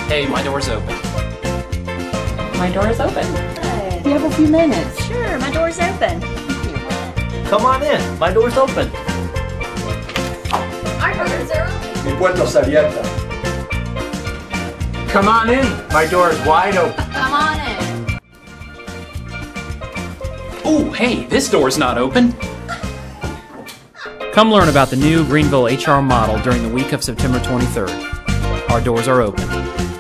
Hey, my door's open. My door is open. Good. You have a few minutes. Sure, my door's open. Come on in. My door's open. Our doors are open. Mi puerta está abierta. Come on in. My door is wide open. Come on in. Ooh, hey, this door's not open. Come learn about the new Greenville HR model during the week of September 23rd. Our doors are open.